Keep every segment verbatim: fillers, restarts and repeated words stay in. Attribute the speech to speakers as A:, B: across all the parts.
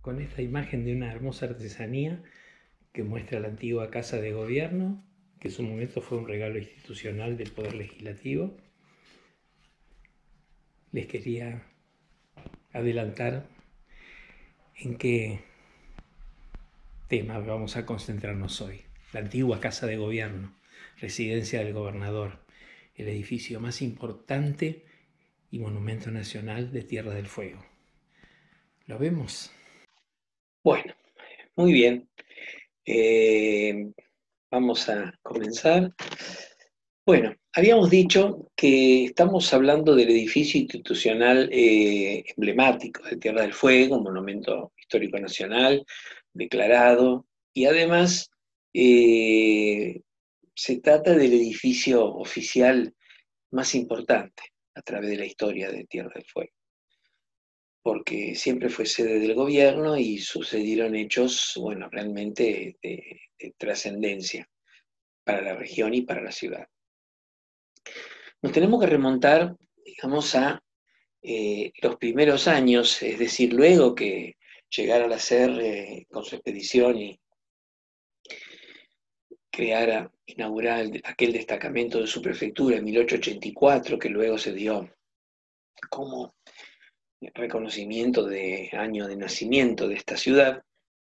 A: con esta imagen de una hermosa artesanía que muestra la antigua Casa de Gobierno, que en su momento fue un regalo institucional del Poder Legislativo. Les quería adelantar en qué tema vamos a concentrarnos hoy. La antigua Casa de Gobierno, residencia del gobernador, el edificio más importante y monumento nacional de Tierra del Fuego. ¿Lo vemos?
B: Bueno, muy bien. Eh, vamos a comenzar. Bueno, habíamos dicho que estamos hablando del edificio institucional eh, emblemático de Tierra del Fuego, un monumento histórico nacional declarado, y además eh, se trata del edificio oficial más importante a través de la historia de Tierra del Fuego, porque siempre fue sede del gobierno y sucedieron hechos, bueno, realmente de, de trascendencia para la región y para la ciudad. Nos tenemos que remontar, digamos, a eh, los primeros años, es decir, luego que llegara la C E R eh, con su expedición y creara, inaugurara el, aquel destacamento de su prefectura en mil ochocientos ochenta y cuatro, que luego se dio como reconocimiento de año de nacimiento de esta ciudad.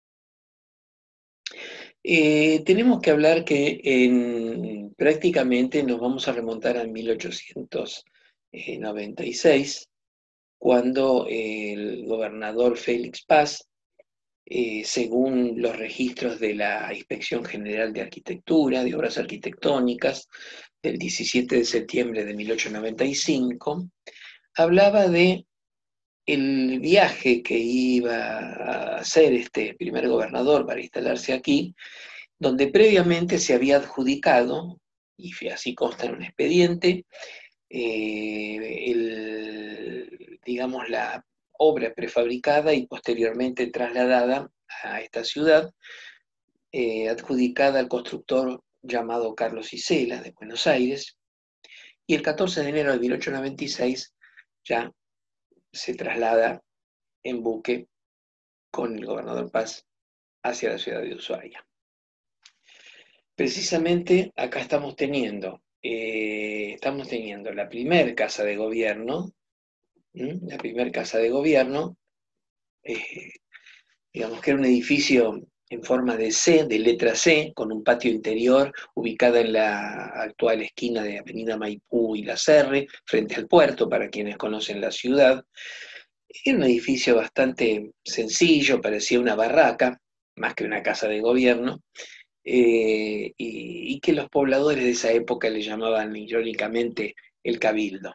B: Eh, tenemos que hablar que en, prácticamente nos vamos a remontar a mil ochocientos noventa y seis, cuando el gobernador Félix Paz, eh, según los registros de la Inspección General de Arquitectura, de Obras Arquitectónicas, del diecisiete de septiembre de mil ochocientos noventa y cinco, hablaba de el viaje que iba a hacer este primer gobernador para instalarse aquí, donde previamente se había adjudicado, y así consta en un expediente, eh, el, digamos, la obra prefabricada y posteriormente trasladada a esta ciudad, eh, adjudicada al constructor llamado Carlos Isela, de Buenos Aires, y el catorce de enero de mil ochocientos noventa y seis ya se traslada en buque con el gobernador Paz hacia la ciudad de Ushuaia. Precisamente acá estamos teniendo, eh, estamos teniendo la primer casa de gobierno, ¿m? la primer casa de gobierno, eh, digamos que era un edificio en forma de C, de letra C, con un patio interior ubicada en la actual esquina de Avenida Maipú y La Serre, frente al puerto, para quienes conocen la ciudad. Era un edificio bastante sencillo, parecía una barraca, más que una casa de gobierno, eh, y, y que los pobladores de esa época le llamaban irónicamente el Cabildo.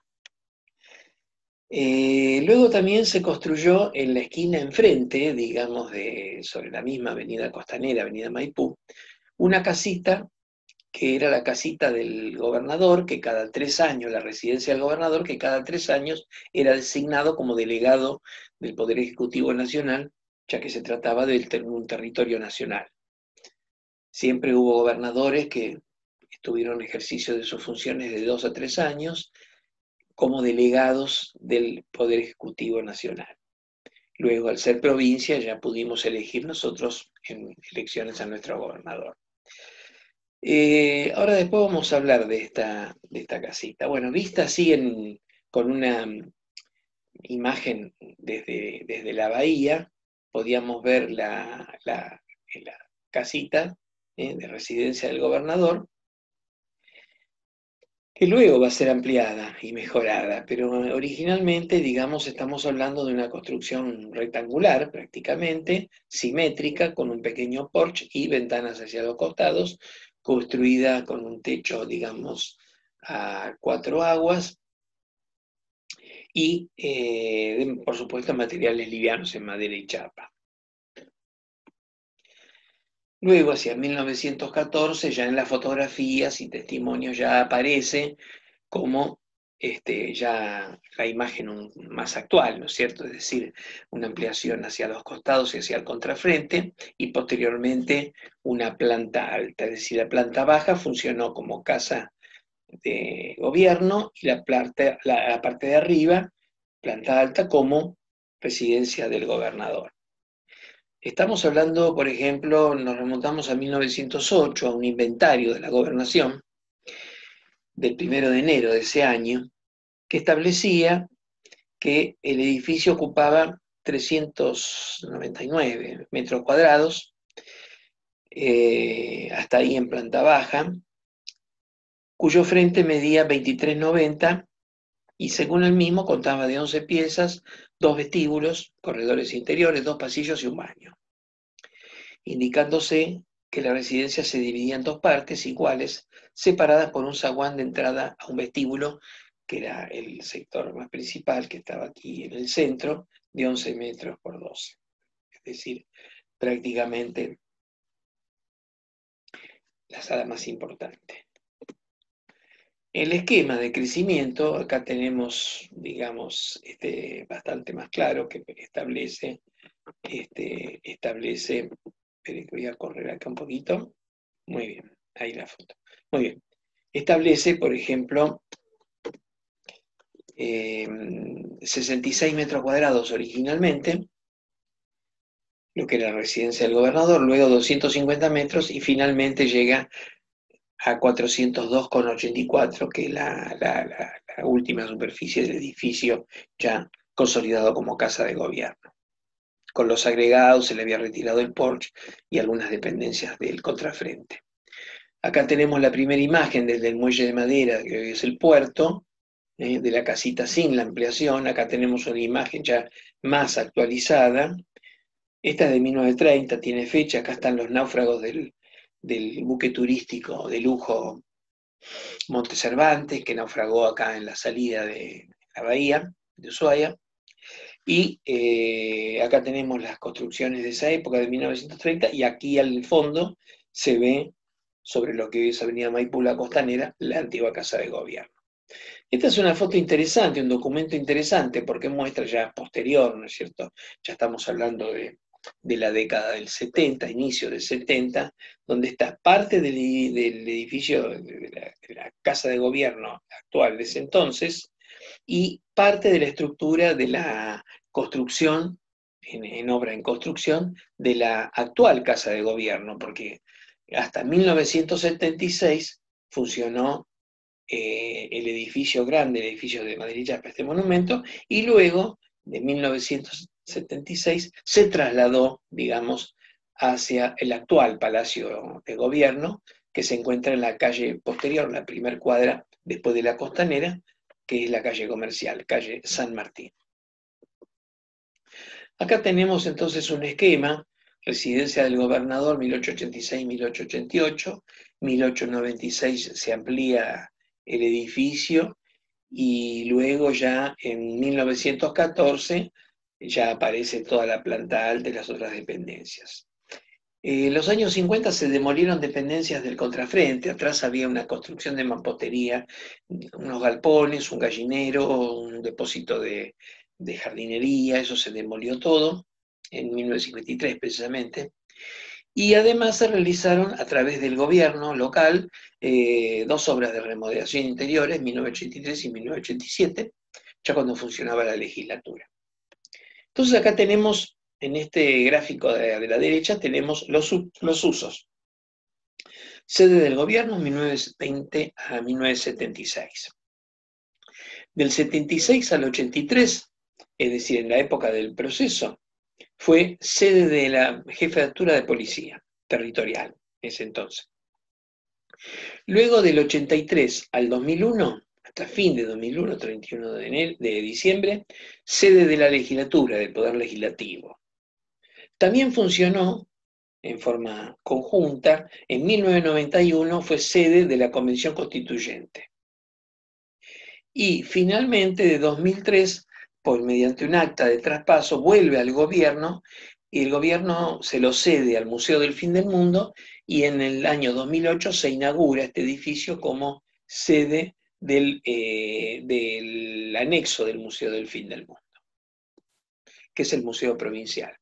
B: Eh, luego también se construyó en la esquina enfrente, digamos, de, sobre la misma avenida Costanera, avenida Maipú, una casita que era la casita del gobernador, que cada tres años, la residencia del gobernador, que cada tres años era designado como delegado del Poder Ejecutivo Nacional, ya que se trataba de un territorio nacional. Siempre hubo gobernadores que estuvieron en ejercicio de sus funciones de dos a tres años como delegados del Poder Ejecutivo Nacional. Luego, al ser provincia, ya pudimos elegir nosotros en elecciones a nuestro gobernador. Eh, ahora después vamos a hablar de esta, de esta casita. Bueno, vista así en, con una imagen desde, desde la bahía, podíamos ver la, la, la casita eh, de residencia del gobernador, que luego va a ser ampliada y mejorada, pero originalmente, digamos, estamos hablando de una construcción rectangular prácticamente, simétrica, con un pequeño porche y ventanas hacia los costados, construida con un techo, digamos, a cuatro aguas y, eh, por supuesto, materiales livianos en madera y chapa. Luego, hacia mil novecientos catorce, ya en las fotografías y testimonios ya aparece como este, ya la imagen un, más actual, ¿no es cierto? Es decir, una ampliación hacia los costados y hacia el contrafrente, y posteriormente una planta alta, es decir, la planta baja funcionó como casa de gobierno y la, planta, la, la parte de arriba, planta alta, como residencia del gobernador. Estamos hablando, por ejemplo, nos remontamos a mil novecientos ocho, a un inventario de la gobernación del primero de enero de ese año, que establecía que el edificio ocupaba trescientos noventa y nueve metros cuadrados, eh, hasta ahí en planta baja, cuyo frente medía veintitrés noventa y según el mismo contaba de once piezas, dos vestíbulos, corredores interiores, dos pasillos y un baño, indicándose que la residencia se dividía en dos partes iguales, separadas por un zaguán de entrada a un vestíbulo, que era el sector más principal, que estaba aquí en el centro, de once metros por doce. Es decir, prácticamente la sala más importante. El esquema de crecimiento, acá tenemos, digamos, este, bastante más claro, que establece, este, establece, esperen que voy a correr acá un poquito, muy bien, ahí la foto, muy bien, establece, por ejemplo, eh, sesenta y seis metros cuadrados originalmente, lo que era la residencia del gobernador, luego doscientos cincuenta metros y finalmente llega a cuatrocientos dos coma ochenta y cuatro, que es la, la, la, la última superficie del edificio ya consolidado como casa de gobierno. Con los agregados se le había retirado el porche y algunas dependencias del contrafrente. Acá tenemos la primera imagen desde el muelle de madera, que hoy es el puerto, eh, de la casita sin la ampliación. Acá tenemos una imagen ya más actualizada. Esta es de mil novecientos treinta, tiene fecha. Acá están los náufragos del, del buque turístico de lujo Monte Cervantes, que naufragó acá en la salida de la bahía de Ushuaia. Y eh, acá tenemos las construcciones de esa época, de mil novecientos treinta, y aquí al fondo se ve, sobre lo que es Avenida Maipú, la Costanera, la antigua Casa de Gobierno. Esta es una foto interesante, un documento interesante, porque muestra ya posterior, ¿no es cierto? Ya estamos hablando de, de la década del setenta, inicio del setenta, donde está parte del, del edificio, de la, de la Casa de Gobierno actual de ese entonces, y parte de la estructura de la construcción, en, en obra en construcción, de la actual Casa de Gobierno, porque hasta mil novecientos setenta y seis funcionó eh, el edificio grande, el edificio de Madrid Chapa, este monumento, y luego, de mil novecientos setenta y seis, se trasladó, digamos, hacia el actual Palacio de Gobierno, que se encuentra en la calle posterior, la primer cuadra después de la Costanera, que es la calle comercial, calle San Martín. Acá tenemos entonces un esquema: residencia del gobernador mil ochocientos ochenta y seis a mil ochocientos ochenta y ocho, mil ochocientos noventa y seis se amplía el edificio y luego ya en mil novecientos catorce ya aparece toda la planta alta y las otras dependencias. En los años cincuenta se demolieron dependencias del contrafrente, atrás había una construcción de mampostería, unos galpones, un gallinero, un depósito de, de jardinería, eso se demolió todo en mil novecientos cincuenta y tres precisamente. Y además se realizaron a través del gobierno local eh, dos obras de remodelación interiores, mil novecientos ochenta y tres y mil novecientos ochenta y siete, ya cuando funcionaba la legislatura. Entonces acá tenemos, en este gráfico de, de la derecha, tenemos los, los usos. Sede del gobierno, mil novecientos veinte a mil novecientos setenta y seis. Del setenta y seis al ochenta y tres, es decir, en la época del proceso, fue sede de la Jefatura de Policía Territorial, ese entonces. Luego del ochenta y tres al dos mil uno, hasta fin de dos mil uno, treinta y uno de, enero, de diciembre, sede de la legislatura, del Poder Legislativo. También funcionó en forma conjunta, en mil novecientos noventa y uno fue sede de la Convención Constituyente. Y finalmente, de dos mil tres, por mediante un acta de traspaso, vuelve al gobierno, y el gobierno se lo cede al Museo del Fin del Mundo, y en el año dos mil ocho se inaugura este edificio como sede del, eh, del anexo del Museo del Fin del Mundo, que es el Museo Provincial.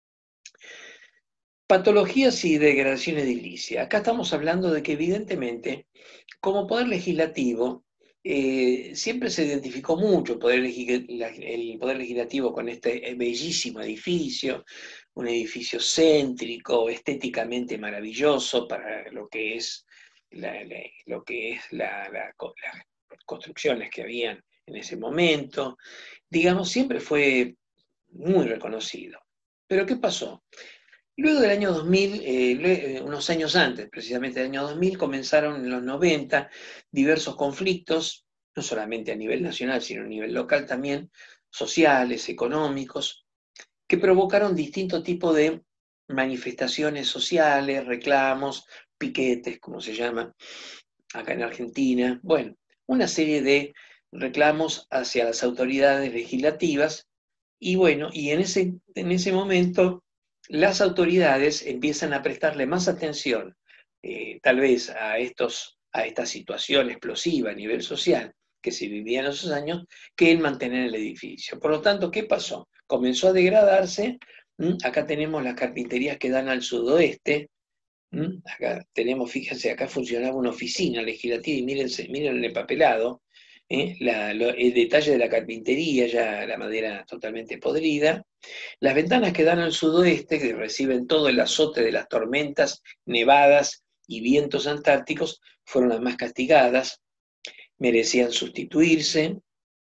B: Patologías y degradación edilicia. Acá estamos hablando de que evidentemente, como Poder Legislativo, eh, siempre se identificó mucho el poder, el poder Legislativo con este bellísimo edificio, un edificio céntrico, estéticamente maravilloso para lo que es, la, la, lo que es la, la, las construcciones que habían en ese momento. Digamos, siempre fue muy reconocido. Pero ¿qué pasó? Luego del año dos mil, eh, unos años antes, precisamente del año dos mil, comenzaron en los noventa diversos conflictos, no solamente a nivel nacional, sino a nivel local también, sociales, económicos, que provocaron distintos tipos de manifestaciones sociales, reclamos, piquetes, como se llama acá en Argentina. Bueno, una serie de reclamos hacia las autoridades legislativas y bueno, y en ese, en ese momento las autoridades empiezan a prestarle más atención, eh, tal vez a, estos, a esta situación explosiva a nivel social que se vivía en esos años, que en mantener el edificio. Por lo tanto, ¿qué pasó? Comenzó a degradarse. ¿m? Acá tenemos las carpinterías que dan al sudoeste. ¿m? Acá tenemos, fíjense, acá funcionaba una oficina legislativa y mírense, miren el papelado. ¿eh? La, lo, el detalle de la carpintería, ya la madera totalmente podrida. Las ventanas que dan al sudoeste, que reciben todo el azote de las tormentas, nevadas y vientos antárticos, fueron las más castigadas, merecían sustituirse.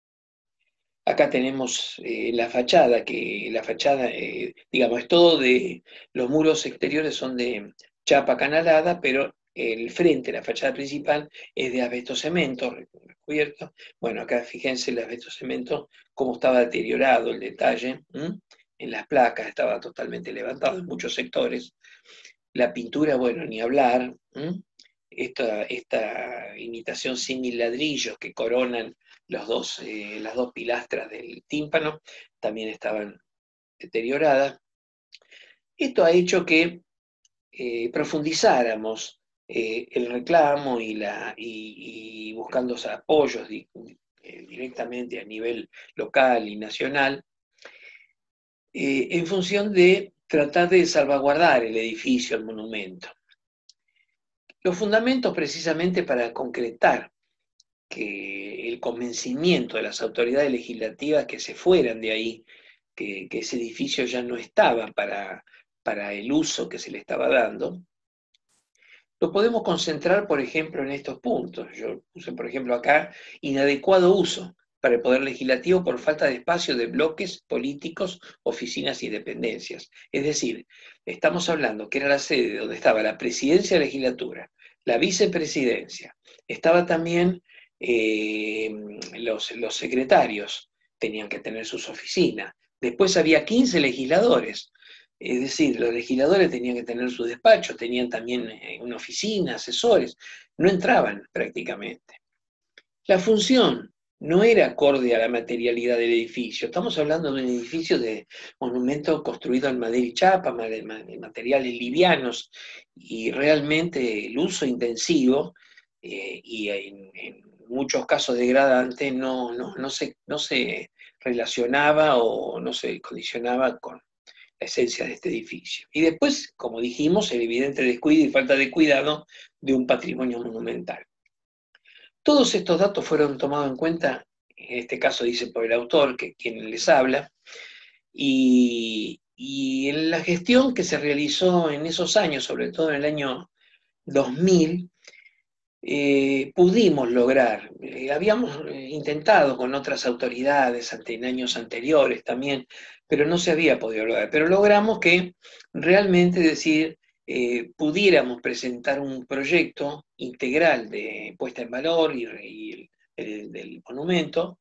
B: Acá tenemos eh, la fachada, que la fachada, eh, digamos, es todo de, los muros exteriores son de chapa canalada, pero el frente, la fachada principal, es de asbestocemento recubierto. Bueno, acá fíjense el asbestocemento, cómo estaba deteriorado el detalle, ¿m? En las placas estaba totalmente levantado en muchos sectores. La pintura, bueno, ni hablar. ¿m? Esta, esta imitación símil ladrillos que coronan los dos, eh, las dos pilastras del tímpano también estaban deterioradas. Esto ha hecho que eh, profundizáramos eh, el reclamo y, la, y, y buscando apoyos di, eh, directamente a nivel local y nacional, eh, en función de tratar de salvaguardar el edificio, el monumento. Los fundamentos precisamente para concretar que el convencimiento de las autoridades legislativas que se fueran de ahí, que, que ese edificio ya no estaba para, para el uso que se le estaba dando, lo podemos concentrar, por ejemplo, en estos puntos. Yo puse, por ejemplo, acá, inadecuado uso para el Poder Legislativo por falta de espacio de bloques políticos, oficinas y dependencias. Es decir, estamos hablando que era la sede donde estaba la presidencia de la legislatura, la vicepresidencia, estaba también eh, los, los secretarios, tenían que tener sus oficinas. Después había quince legisladores. Es decir, los legisladores tenían que tener su despacho, tenían también eh, una oficina, asesores, no entraban prácticamente. La función no era acorde a la materialidad del edificio. Estamos hablando de un edificio de monumento construido en madera y chapa, materiales livianos, y realmente el uso intensivo eh, y en, en, muchos casos degradante no, no, no, se, no se relacionaba o no se condicionaba con la esencia de este edificio. Y después, como dijimos, el evidente descuido y falta de cuidado de un patrimonio monumental. Todos estos datos fueron tomados en cuenta, en este caso dice por el autor, que quien les habla, y, y en la gestión que se realizó en esos años, sobre todo en el año dos mil, eh, pudimos lograr, eh, habíamos intentado con otras autoridades ante, en años anteriores también, pero no se había podido lograr. Pero logramos que realmente decir, eh, pudiéramos presentar un proyecto integral de puesta en valor y, y el, el, del monumento.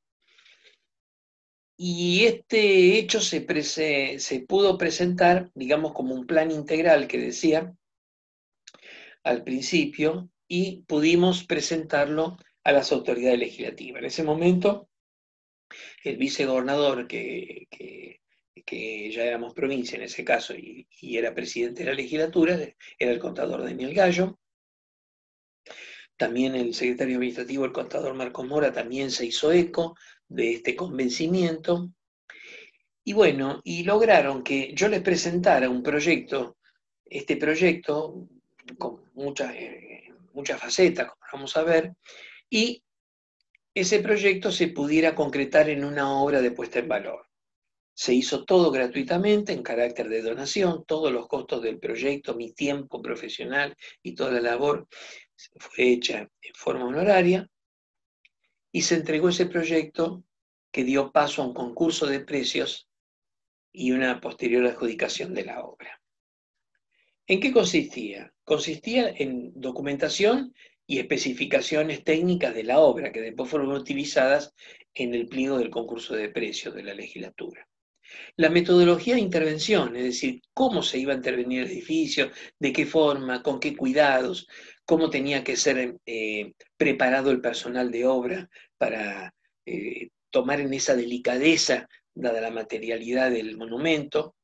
B: Y este hecho se, prese, se pudo presentar, digamos, como un plan integral que decía al principio, y pudimos presentarlo a las autoridades legislativas. En ese momento, el vicegobernador, que, que, que ya éramos provincia en ese caso y, y era presidente de la legislatura, era el contador Daniel Gallo. También el secretario administrativo, el contador Marcos Mora, también se hizo eco de este convencimiento. Y bueno, y lograron que yo les presentara un proyecto, este proyecto, con muchas, eh, muchas facetas, como vamos a ver, y ese proyecto se pudiera concretar en una obra de puesta en valor. Se hizo todo gratuitamente, en carácter de donación, todos los costos del proyecto, mi tiempo profesional y toda la labor fue hecha en forma honoraria, y se entregó ese proyecto que dio paso a un concurso de precios y una posterior adjudicación de la obra. ¿En qué consistía? Consistía en documentación y especificaciones técnicas de la obra, que después fueron utilizadas en el pliego del concurso de precios de la legislatura. La metodología de intervención, es decir, cómo se iba a intervenir el edificio, de qué forma, con qué cuidados, cómo tenía que ser eh, preparado el personal de obra para eh, tomar en esa delicadeza, dada la materialidad del monumento.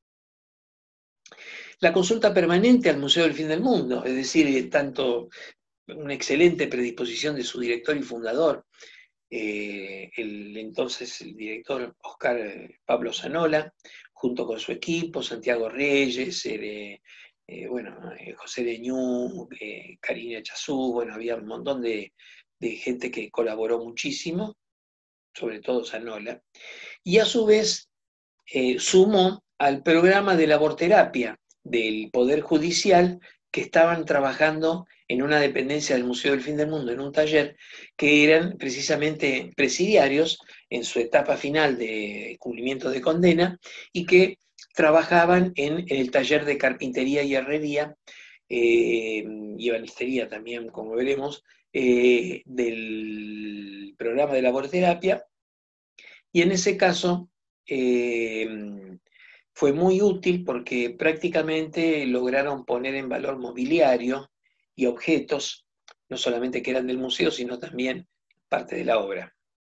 B: La consulta permanente al Museo del Fin del Mundo, es decir, tanto una excelente predisposición de su director y fundador, eh, el entonces el director Oscar Pablo Zanola, junto con su equipo, Santiago Reyes, eh, eh, bueno, eh, José Deñú, eh, Karina Chazú, bueno, había un montón de, de gente que colaboró muchísimo, sobre todo Zanola, y a su vez eh, sumó al programa de laborterapia del Poder Judicial, que estaban trabajando en una dependencia del Museo del Fin del Mundo, en un taller, que eran precisamente presidiarios en su etapa final de cumplimiento de condena, y que trabajaban en, en el taller de carpintería y herrería, eh, y ebanistería también, como veremos, eh, del programa de laborterapia, y en ese caso eh, fue muy útil porque prácticamente lograron poner en valor mobiliario y objetos, no solamente que eran del museo, sino también parte de la obra.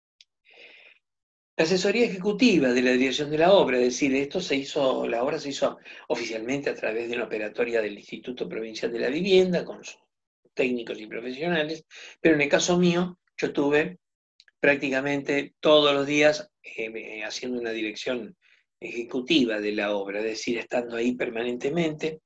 B: La asesoría ejecutiva de la dirección de la obra, es decir, esto se hizo, la obra se hizo oficialmente a través de una operatoria del Instituto Provincial de la Vivienda, con sus técnicos y profesionales, pero en el caso mío, yo tuve prácticamente todos los días eh, haciendo una dirección ejecutiva de la obra, es decir, estando ahí permanentemente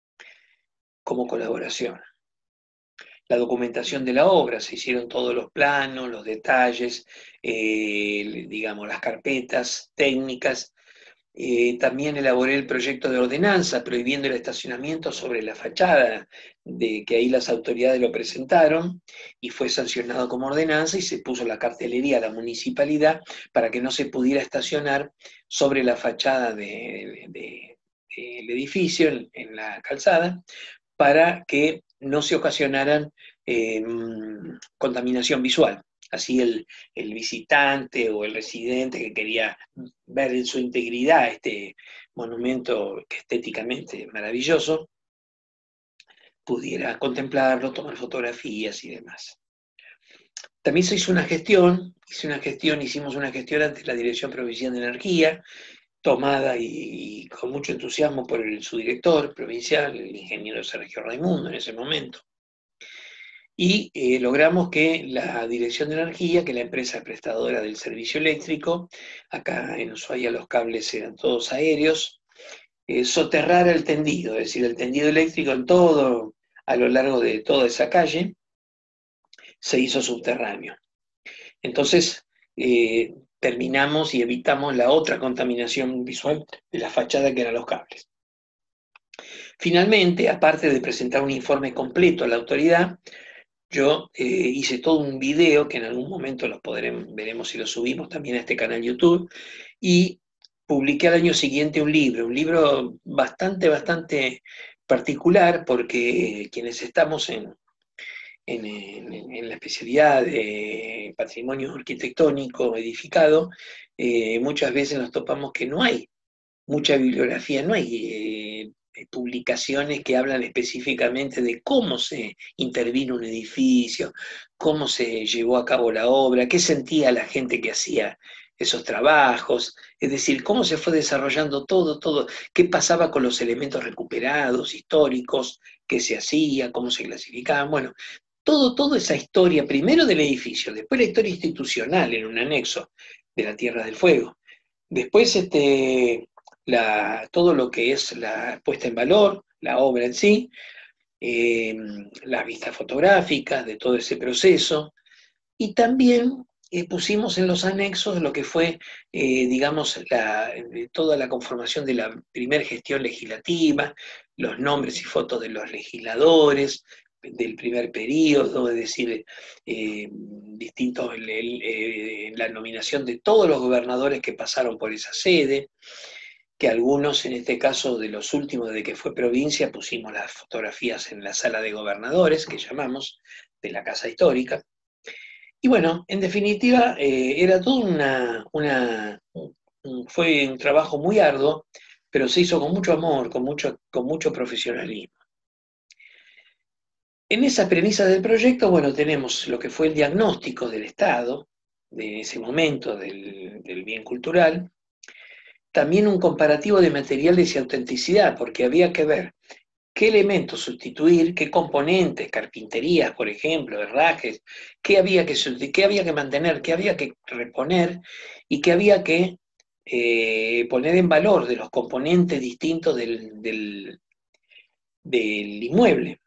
B: como colaboración. La documentación de la obra, se hicieron todos los planos, los detalles, eh, digamos, las carpetas técnicas. Eh, también elaboré el proyecto de ordenanza prohibiendo el estacionamiento sobre la fachada, de que ahí las autoridades lo presentaron, y fue sancionado como ordenanza, y se puso la cartelería a la municipalidad para que no se pudiera estacionar sobre la fachada de, de, de, del edificio, en, en la calzada, para que no se ocasionaran eh, contaminación visual. Así el, el visitante o el residente que quería ver en su integridad este monumento que estéticamente maravilloso, pudiera contemplarlo, tomar fotografías y demás. También se hizo una gestión, hice una gestión, hicimos una gestión ante la Dirección Provincial de Energía, tomada y, y con mucho entusiasmo por el, su director provincial, el ingeniero Sergio Raimundo, en ese momento. Y eh, logramos que la Dirección de Energía, que es la empresa prestadora del servicio eléctrico, acá en Ushuaia los cables eran todos aéreos, eh, soterrara el tendido, es decir, el tendido eléctrico en todo, a lo largo de toda esa calle, se hizo subterráneo. Entonces, eh, terminamos y evitamos la otra contaminación visual de la fachada, que eran los cables. Finalmente, aparte de presentar un informe completo a la autoridad, yo eh, hice todo un video, que en algún momento los podremos, veremos si lo subimos también a este canal YouTube, y publiqué al año siguiente un libro, un libro bastante, bastante particular, porque quienes estamos en, en, en, en la especialidad de patrimonio arquitectónico edificado, eh, muchas veces nos topamos que no hay mucha bibliografía, no hay eh, publicaciones que hablan específicamente de cómo se intervino un edificio, cómo se llevó a cabo la obra, qué sentía la gente que hacía esos trabajos, es decir, cómo se fue desarrollando todo, todo, qué pasaba con los elementos recuperados, históricos, qué se hacía, cómo se clasificaban, bueno, todo, toda esa historia, primero del edificio, después la historia institucional en un anexo de la Tierra del Fuego, después este, la, todo lo que es la puesta en valor, la obra en sí, eh, las vistas fotográficas de todo ese proceso, y también eh, pusimos en los anexos lo que fue, eh, digamos, la, toda la conformación de la primera gestión legislativa, los nombres y fotos de los legisladores del primer periodo, es decir, eh, distintos, el, el, eh, la nominación de todos los gobernadores que pasaron por esa sede, que algunos, en este caso de los últimos, de que fue provincia, pusimos las fotografías en la sala de gobernadores, que llamamos, de la Casa Histórica. Y bueno, en definitiva, eh, era todo una, una, un- fue un trabajo muy arduo, pero se hizo con mucho amor, con mucho, con mucho profesionalismo. En esa premisa del proyecto, bueno, tenemos lo que fue el diagnóstico del estado, de ese momento del, del bien cultural, también un comparativo de materiales y autenticidad, porque había que ver qué elementos sustituir, qué componentes, carpinterías, por ejemplo, herrajes, qué había que, qué había que mantener, qué había que reponer y qué había que eh, poner en valor de los componentes distintos del, del, del inmueble.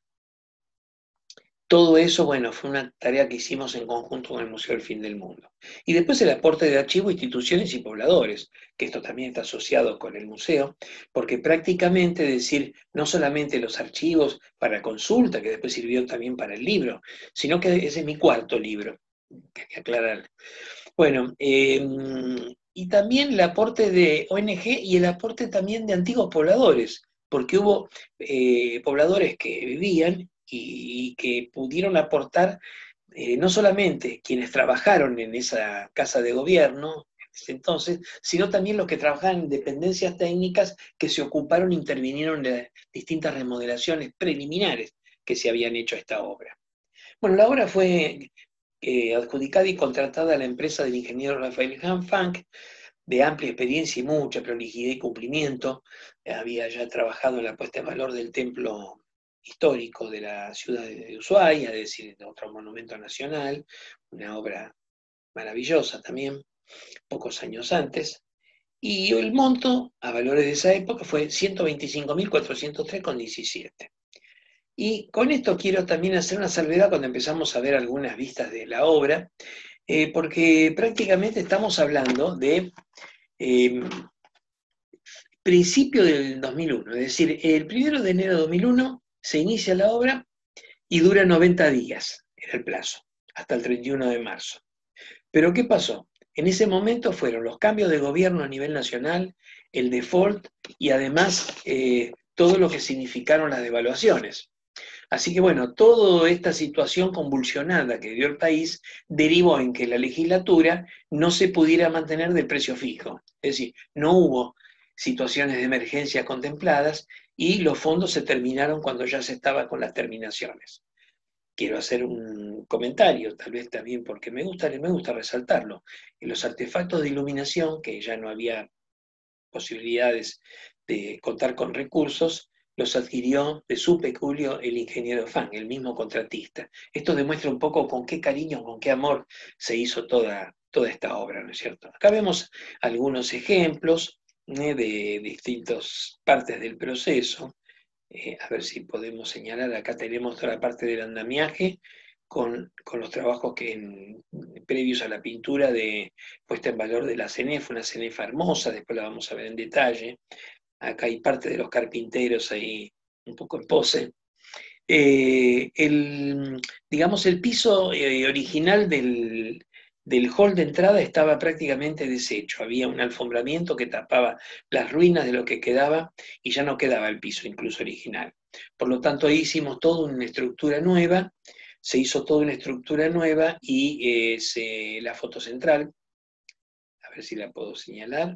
B: Todo eso, bueno, fue una tarea que hicimos en conjunto con el Museo del Fin del Mundo. Y después el aporte de archivo, instituciones y pobladores, que esto también está asociado con el museo, porque prácticamente, es decir, no solamente los archivos para consulta, que después sirvió también para el libro, sino que ese es mi cuarto libro, que hay que aclarar. Bueno, eh, y también el aporte de O N G y el aporte también de antiguos pobladores, porque hubo eh, pobladores que vivían y, y que pudieron aportar, eh, no solamente quienes trabajaron en esa casa de gobierno en ese entonces, sino también los que trabajaban en dependencias técnicas que se ocuparon e intervinieron en las distintas remodelaciones preliminares que se habían hecho a esta obra. Bueno, la obra fue eh, adjudicada y contratada a la empresa del ingeniero Rafael Hanfang, de amplia experiencia y mucha prolijidad y cumplimiento. Había ya trabajado en la puesta en valor del templo histórico de la ciudad de Ushuaia, es decir, de otro monumento nacional, una obra maravillosa también, pocos años antes. Y el monto, a valores de esa época, fue ciento veinticinco mil cuatrocientos tres coma diecisiete. Y con esto quiero también hacer una salvedad cuando empezamos a ver algunas vistas de la obra, eh, porque prácticamente estamos hablando de eh, principio del dos mil uno, es decir, el primero de enero de dos mil uno se inicia la obra y dura noventa días, era el plazo, hasta el treinta y uno de marzo. Pero ¿qué pasó? En ese momento fueron los cambios de gobierno a nivel nacional, el default y además eh, todo lo que significaron las devaluaciones. Así que bueno, toda esta situación convulsionada que dio el país derivó en que la legislatura no se pudiera mantener de precio fijo. Es decir, no hubo situaciones de emergencia contempladas y los fondos se terminaron cuando ya se estaba con las terminaciones. Quiero hacer un comentario, tal vez también porque me gusta, me gusta resaltarlo. En los artefactos de iluminación, que ya no había posibilidades de contar con recursos, los adquirió de su peculio el ingeniero Fan, el mismo contratista. Esto demuestra un poco con qué cariño, con qué amor se hizo toda, toda esta obra, ¿no es cierto? Acá vemos algunos ejemplos ¿eh? de distintas partes del proceso. Eh, a ver si podemos señalar, acá tenemos toda la parte del andamiaje, con, con, los trabajos que en, previos a la pintura de puesta en valor de la cenefa, una cenefa hermosa, después la vamos a ver en detalle. Acá hay parte de los carpinteros ahí un poco en pose. Eh, el, digamos, el piso eh, original del, del hall de entrada estaba prácticamente deshecho. Había un alfombramiento que tapaba las ruinas de lo que quedaba y ya no quedaba el piso incluso original. Por lo tanto, ahí hicimos toda una estructura nueva, se hizo toda una estructura nueva y eh, se, la foto central, a ver si la puedo señalar.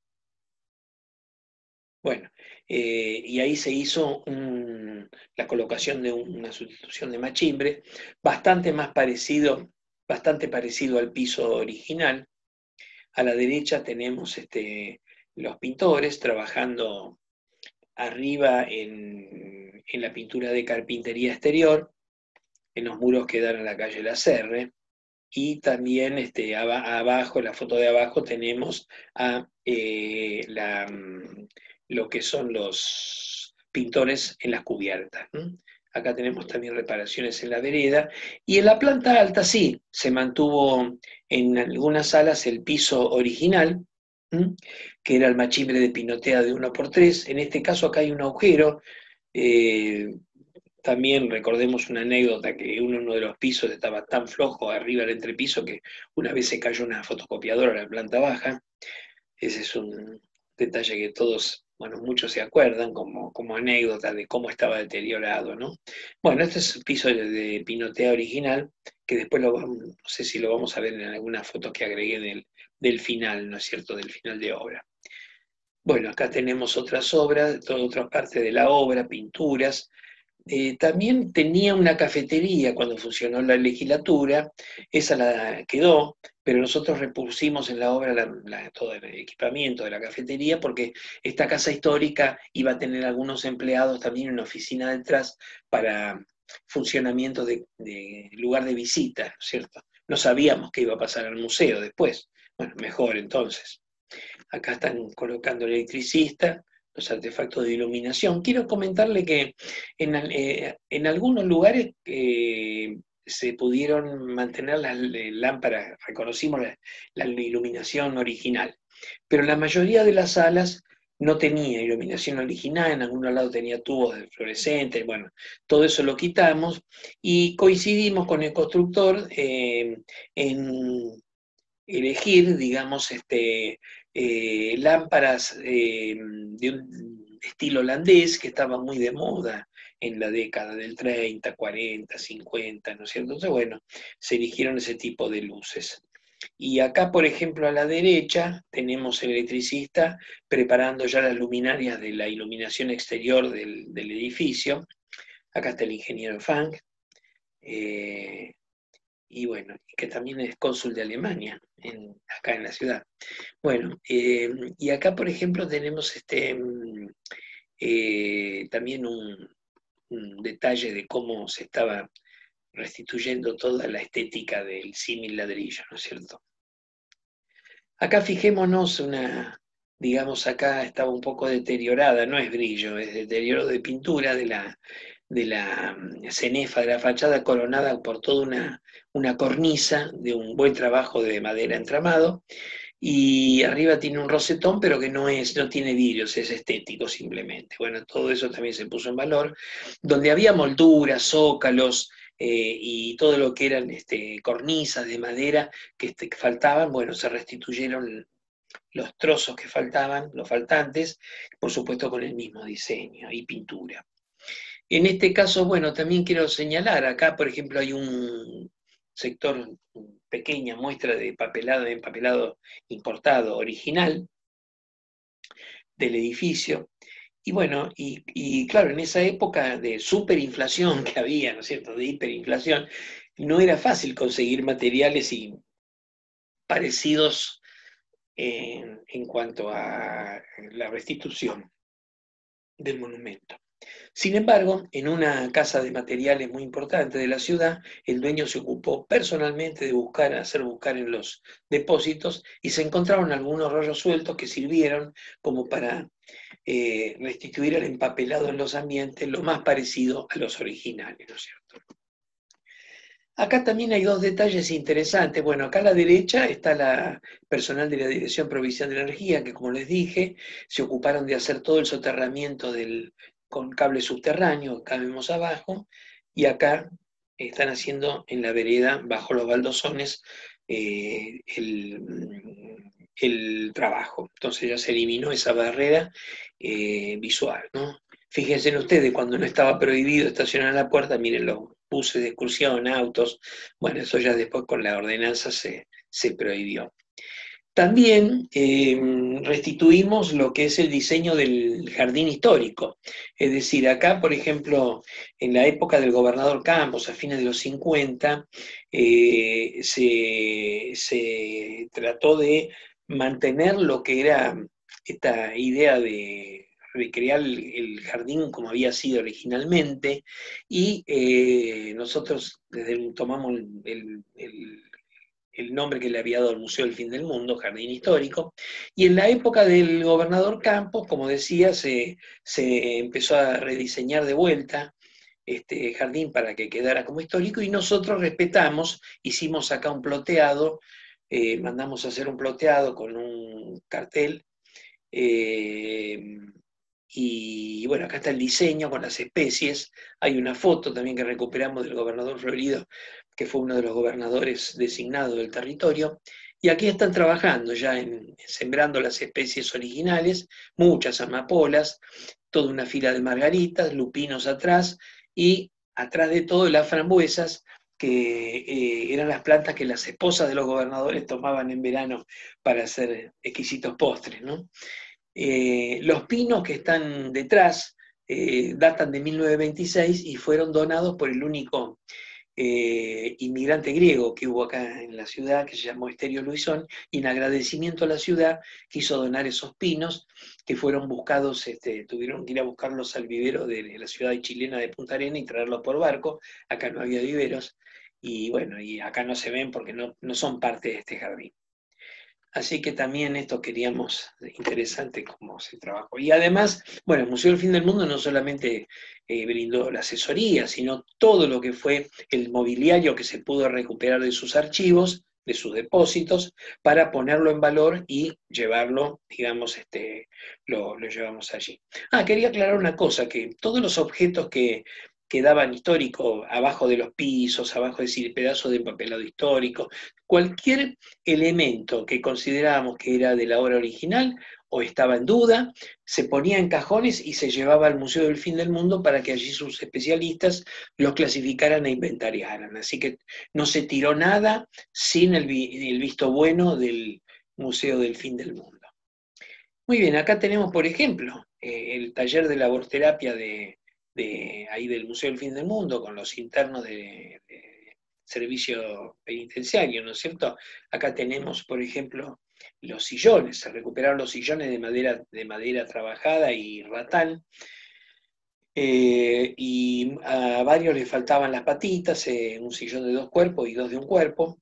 B: Bueno, eh, y ahí se hizo un, la colocación de un, una sustitución de machimbre, bastante más parecido, bastante parecido al piso original. A la derecha tenemos este, los pintores trabajando arriba en, en la pintura de carpintería exterior, en los muros que dan a la calle La Serre, y también este, abajo, en la foto de abajo, tenemos a eh, la, lo que son los pintores en las cubiertas. ¿no? Acá tenemos también reparaciones en la vereda. Y en la planta alta sí, se mantuvo en algunas salas el piso original, ¿m? Que era el machimbre de pinotea de uno por tres. En este caso acá hay un agujero. eh, También recordemos una anécdota que uno, uno de los pisos estaba tan flojo arriba del entrepiso que una vez se cayó una fotocopiadora a la planta baja. Ese es un detalle que todos, bueno, muchos se acuerdan como, como anécdota de cómo estaba deteriorado, ¿no? Bueno, este es el piso de, de pinotea original, que después lo vamos, no sé si lo vamos a ver en algunas fotos que agregué del, del final, ¿no es cierto?, del final de obra. Bueno, acá tenemos otras obras, toda otra parte de la obra, pinturas. Eh, también tenía una cafetería cuando funcionó la legislatura, esa la quedó, pero nosotros repusimos en la obra la, la, todo el equipamiento de la cafetería porque esta casa histórica iba a tener algunos empleados también en una oficina detrás para funcionamiento de, de lugar de visita, ¿no es cierto? No sabíamos qué iba a pasar al museo después. Bueno, mejor entonces. Acá están colocando el electricista, los artefactos de iluminación. Quiero comentarle que en, eh, en algunos lugares eh, se pudieron mantener las lámparas, reconocimos la, la iluminación original, pero la mayoría de las salas no tenía iluminación original, en algunos lados tenía tubos de fluorescentes, bueno, todo eso lo quitamos y coincidimos con el constructor eh, en elegir, digamos, este, eh, lámparas eh, de un estilo holandés que estaba muy de moda en la década del treinta, cuarenta, cincuenta, ¿no es cierto? Entonces, bueno, se eligieron ese tipo de luces. Y acá, por ejemplo, a la derecha tenemos el electricista preparando ya las luminarias de la iluminación exterior del, del edificio. Acá está el ingeniero Fang. Eh, y bueno, que también es cónsul de Alemania, en, acá en la ciudad. Bueno, eh, y acá, por ejemplo, tenemos este, eh, también un, un, detalle de cómo se estaba restituyendo toda la estética del símil ladrillo, ¿no es cierto? Acá fijémonos una, digamos, acá estaba un poco deteriorada, no es brillo, es deterioro de pintura de la, de la cenefa de la fachada coronada por toda una, una cornisa de un buen trabajo de madera entramado, y arriba tiene un rosetón, pero que no, es, no tiene vidrios, es estético simplemente. Bueno, todo eso también se puso en valor, donde había molduras, zócalos, eh, y todo lo que eran este, cornisas de madera que, este, que faltaban, bueno, se restituyeron los trozos que faltaban, los faltantes, por supuesto con el mismo diseño y pintura. En este caso, bueno, también quiero señalar, acá por ejemplo hay un sector, pequeña muestra de papelado, de empapelado importado original del edificio. Y bueno, y, y claro, en esa época de superinflación que había, ¿no es cierto?, de hiperinflación, no era fácil conseguir materiales y parecidos en, en cuanto a la restitución del monumento. Sin embargo, en una casa de materiales muy importante de la ciudad, el dueño se ocupó personalmente de buscar, hacer buscar en los depósitos y se encontraron algunos rollos sueltos que sirvieron como para eh, restituir el empapelado en los ambientes lo más parecido a los originales, ¿no es cierto? Acá también hay dos detalles interesantes. Bueno, acá a la derecha está la personal de la Dirección Provincial de Energía, que como les dije, se ocuparon de hacer todo el soterramiento del, con cable subterráneo, acá vemos abajo, y acá están haciendo en la vereda, bajo los baldosones, eh, el, el trabajo. Entonces ya se eliminó esa barrera eh, visual, ¿no? Fíjense en ustedes, cuando no estaba prohibido estacionar en la puerta, miren los buses de excursión, autos, bueno, eso ya después con la ordenanza se, se prohibió. También eh, restituimos lo que es el diseño del jardín histórico. Es decir, acá, por ejemplo, en la época del gobernador Campos, a fines de los cincuenta, eh, se, se trató de mantener lo que era esta idea de recrear el, el jardín como había sido originalmente, y eh, nosotros desde el, tomamos el, el el nombre que le había dado el Museo del Fin del Mundo, Jardín Histórico, y en la época del gobernador Campos, como decía, se, se empezó a rediseñar de vuelta este jardín para que quedara como histórico, y nosotros respetamos, hicimos acá un ploteado, eh, mandamos a hacer un ploteado con un cartel, eh, y bueno, acá está el diseño con las especies, hay una foto también que recuperamos del gobernador Florido, que fue uno de los gobernadores designados del territorio, y aquí están trabajando ya en, sembrando las especies originales, muchas amapolas, toda una fila de margaritas, lupinos atrás, y atrás de todo las frambuesas, que eh, eran las plantas que las esposas de los gobernadores tomaban en verano para hacer exquisitos postres, ¿no? Eh, los pinos que están detrás eh, datan de mil novecientos veintiséis y fueron donados por el único eh, inmigrante griego que hubo acá en la ciudad, que se llamó Esterio Luisón, y en agradecimiento a la ciudad quiso donar esos pinos que fueron buscados, este, tuvieron que ir a buscarlos al vivero de la ciudad chilena de Punta Arenas y traerlos por barco. Acá no había viveros, y bueno, y acá no se ven porque no, no son parte de este jardín. Así que también esto queríamos, interesante cómo se trabajó. Y además, bueno, el Museo del Fin del Mundo no solamente eh, brindó la asesoría, sino todo lo que fue el mobiliario que se pudo recuperar de sus archivos, de sus depósitos, para ponerlo en valor y llevarlo, digamos, este, lo, lo llevamos allí. Ah, quería aclarar una cosa, que todos los objetos que quedaban históricos abajo de los pisos, abajo, es decir, pedazos de empapelado histórico, cualquier elemento que considerábamos que era de la obra original o estaba en duda, se ponía en cajones y se llevaba al Museo del Fin del Mundo para que allí sus especialistas los clasificaran e inventariaran. Así que no se tiró nada sin el, el visto bueno del Museo del Fin del Mundo. Muy bien, acá tenemos, por ejemplo, eh, el taller de laborterapia de, de ahí del Museo del Fin del Mundo con los internos de, de servicio penitenciario, ¿no es cierto? Acá tenemos, por ejemplo, los sillones, se recuperaron los sillones de madera, de madera trabajada y ratán, eh, y a varios les faltaban las patitas, eh, un sillón de dos cuerpos y dos de un cuerpo.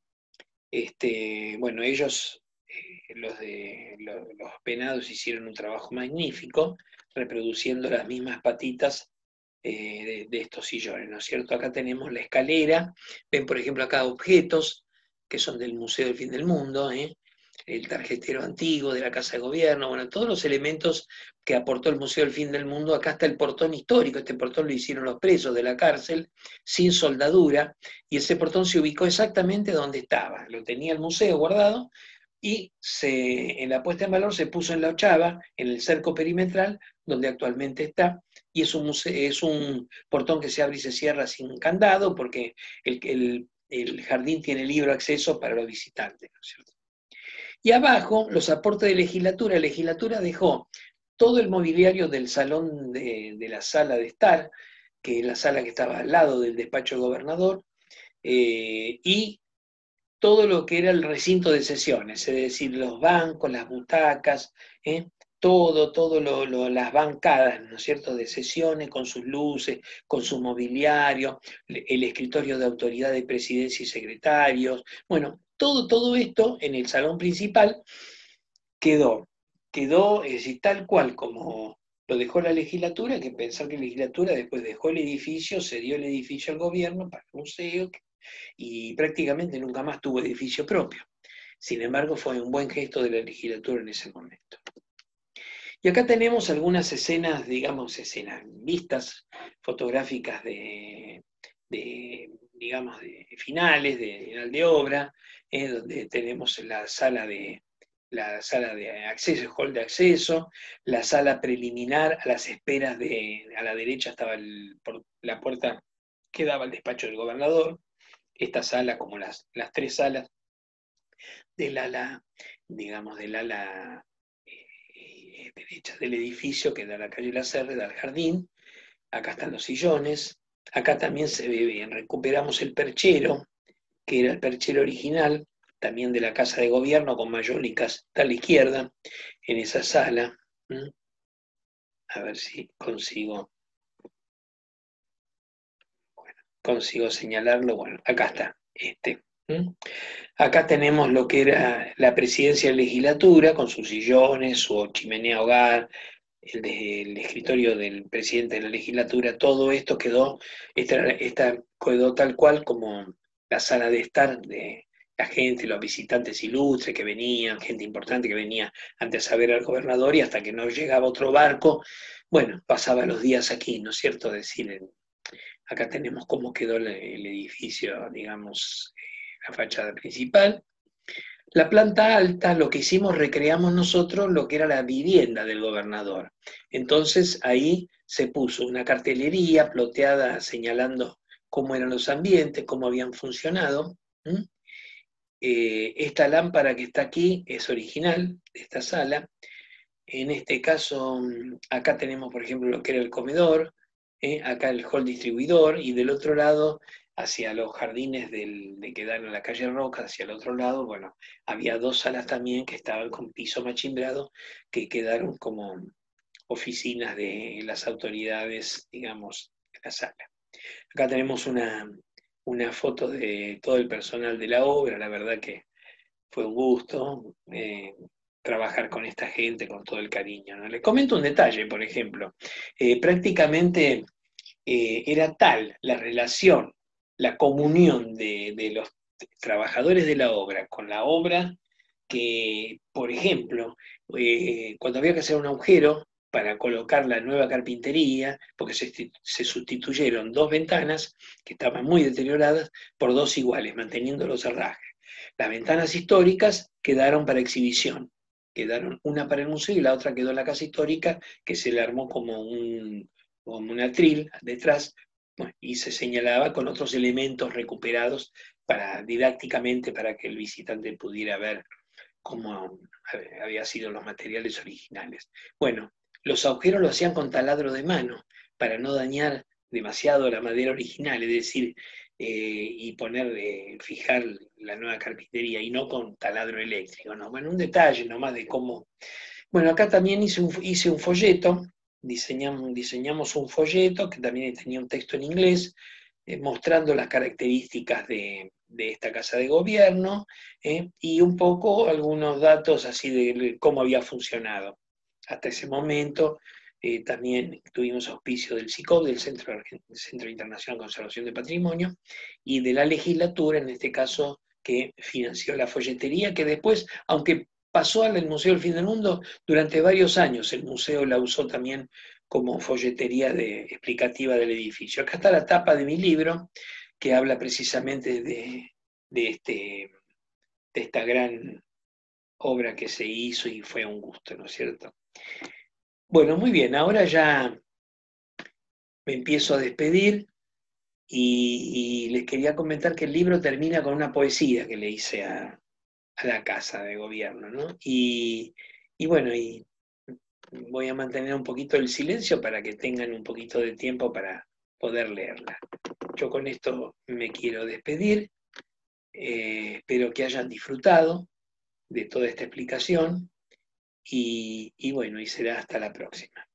B: Este, bueno, ellos, eh, los, de, los, los penados, hicieron un trabajo magnífico, reproduciendo las mismas patitas eh, de, de estos sillones, ¿no es cierto? Acá tenemos la escalera, ven por ejemplo acá objetos que son del Museo del Fin del Mundo, ¿eh? El tarjetero antiguo de la Casa de Gobierno, bueno, todos los elementos que aportó el Museo del Fin del Mundo. Acá está el portón histórico, este portón lo hicieron los presos de la cárcel, sin soldadura, y ese portón se ubicó exactamente donde estaba, lo tenía el museo guardado, y se, en la puesta en valor se puso en la ochava, en el cerco perimetral, donde actualmente está, y es un, museo, es un portón que se abre y se cierra sin candado, porque el, el, el jardín tiene libre acceso para los visitantes, ¿no es cierto? Y abajo, los aportes de legislatura. La legislatura dejó todo el mobiliario del salón de, de la sala de estar, que es la sala que estaba al lado del despacho del gobernador, eh, y todo lo que era el recinto de sesiones, es decir, los bancos, las butacas, ¿eh? todo, todo lo, lo, las bancadas, ¿no es cierto?, de sesiones, con sus luces, con su mobiliario, el escritorio de autoridad de presidencia y secretarios, bueno, todo, todo esto en el salón principal quedó, quedó, es decir, tal cual como lo dejó la legislatura. Hay que pensar que la legislatura después dejó el edificio, cedió el edificio al gobierno para el museo, y prácticamente nunca más tuvo edificio propio. Sin embargo, fue un buen gesto de la legislatura en ese momento. Y acá tenemos algunas escenas, digamos, escenas, vistas fotográficas de, de digamos, de finales, de final de obra, eh, donde tenemos la sala de la sala de acceso, el hall de acceso, la sala preliminar, a las esperas de, a la derecha estaba el, por, la puerta que daba al despacho del gobernador. Esta sala, como las, las tres salas del ala, digamos, del ala eh, derecha del edificio, que da a la calle La Serre, da al jardín. Acá están los sillones. Acá también se ve bien, recuperamos el perchero, que era el perchero original, también de la Casa de Gobierno, con mayólicas, está a la izquierda, en esa sala. ¿Mm? A ver si consigo, bueno, consigo señalarlo. Bueno, acá está, este. ¿Mm? Acá tenemos lo que era la presidencia de legislatura, con sus sillones, su chimenea hogar, el, de, el escritorio del presidente de la legislatura, todo esto quedó, esta, esta quedó tal cual como la sala de estar de la gente, los visitantes ilustres que venían, gente importante que venía antes a ver al gobernador, y hasta que no llegaba otro barco, bueno, pasaba los días aquí, ¿no es cierto? Es decir, acá tenemos cómo quedó el, el edificio, digamos, la fachada principal. La planta alta, lo que hicimos, recreamos nosotros lo que era la vivienda del gobernador. Entonces ahí se puso una cartelería ploteada señalando cómo eran los ambientes, cómo habían funcionado. ¿Mm? Eh, esta lámpara que está aquí es original de esta sala. En este caso, acá tenemos, por ejemplo, lo que era el comedor, ¿eh? Acá el hall distribuidor, y del otro lado, hacia los jardines del, de que dan a la calle Roca, hacia el otro lado, bueno, había dos salas también que estaban con piso machimbrado, que quedaron como oficinas de las autoridades, digamos, de la sala. Acá tenemos una, una foto de todo el personal de la obra, la verdad que fue un gusto eh, trabajar con esta gente con todo el cariño, ¿no? Les comento un detalle, por ejemplo. Eh, prácticamente eh, era tal la relación, la comunión de, de los trabajadores de la obra con la obra que, por ejemplo, eh, cuando había que hacer un agujero para colocar la nueva carpintería, porque se, se sustituyeron dos ventanas que estaban muy deterioradas por dos iguales, manteniendo los herrajes. Las ventanas históricas quedaron para exhibición, quedaron una para el museo y la otra quedó en la casa histórica, que se le armó como un, como un atril detrás, bueno, y se señalaba con otros elementos recuperados para, didácticamente, para que el visitante pudiera ver cómo habían sido los materiales originales. Bueno, los agujeros lo hacían con taladro de mano para no dañar demasiado la madera original, es decir, eh, y poner, eh, fijar la nueva carpintería, y no con taladro eléctrico, ¿no? Bueno, un detalle nomás de cómo. Bueno, acá también hice un, hice un folleto, diseñamos, diseñamos un folleto que también tenía un texto en inglés, eh, mostrando las características de, de esta casa de gobierno, eh, y un poco algunos datos así de cómo había funcionado. Hasta ese momento eh, también tuvimos auspicio del SICOP, del Centro, del Centro Internacional de Conservación de Patrimonio, y de la legislatura, en este caso, que financió la folletería, que después, aunque pasó al Museo del Fin del Mundo, durante varios años el museo la usó también como folletería de, explicativa del edificio. Acá está la tapa de mi libro, que habla precisamente de, de, este, de esta gran obra que se hizo y fue un gusto, ¿no es cierto? Bueno, muy bien, ahora ya me empiezo a despedir y, y les quería comentar que el libro termina con una poesía que le hice a, a la casa de gobierno, ¿no? Y, y bueno, y voy a mantener un poquito el silencio para que tengan un poquito de tiempo para poder leerla. Yo con esto me quiero despedir, eh, espero que hayan disfrutado de toda esta explicación y, y bueno, y será hasta la próxima.